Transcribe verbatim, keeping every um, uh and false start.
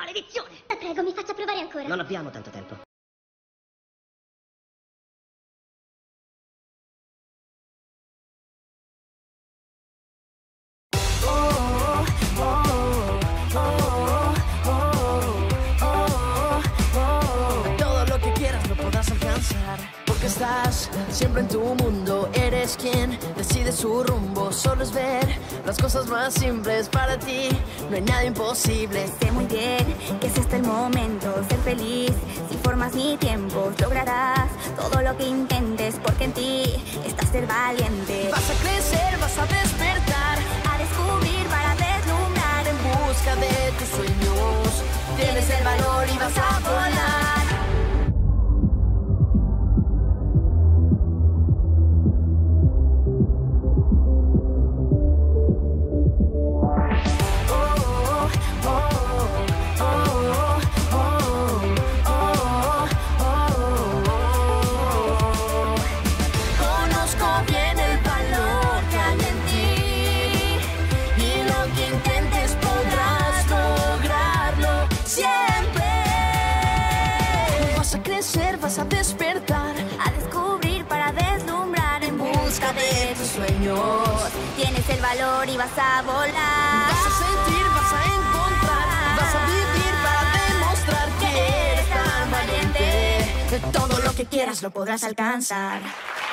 maledizione! La prego, mi faccia provare ancora. Non abbiamo tanto tempo. Todo lo que quieras lo podrás alcanzar, porque estás siempre en tu mundo. Eres quien decide su rumbo. Solo es ver las cosas más simples para ti. No hay nada imposible. Sé muy bien que es este el momento. Ser feliz, si formas ni tiempos, lograrás todo lo que intentes, porque en ti está ser valiente. Vas a crecer, vas a despertar, A descubrir para deslumbrar. en busca de tus sueños. Tienes el valor y vas a volar. Conozco bien el valor que hay en ti, y lo que intentes podrás lograrlo siempre. Vas a crecer, vas a despertar, A descubrir para deslumbrar. En busca de tus sueños. Tienes el valor y vas a volar. vas a sentir, vas a encontrar, vas a vivir para demostrar que eres tan valiente. Todo lo que quieras lo podrás alcanzar.